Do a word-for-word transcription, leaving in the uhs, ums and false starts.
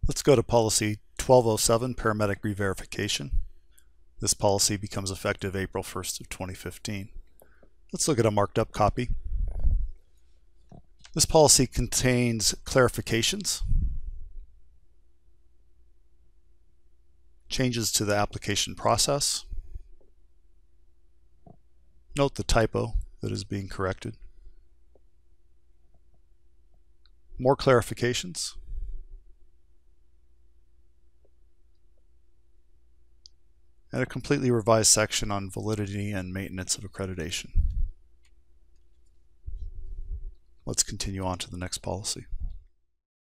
Let's go to policy twelve oh seven, Paramedic Reverification. This policy becomes effective April first of twenty fifteen. Let's look at a marked up copy. This policy contains clarifications, changes to the application process. Note the typo that is being corrected. More clarifications. And a completely revised section on validity and maintenance of accreditation. Let's continue on to the next policy.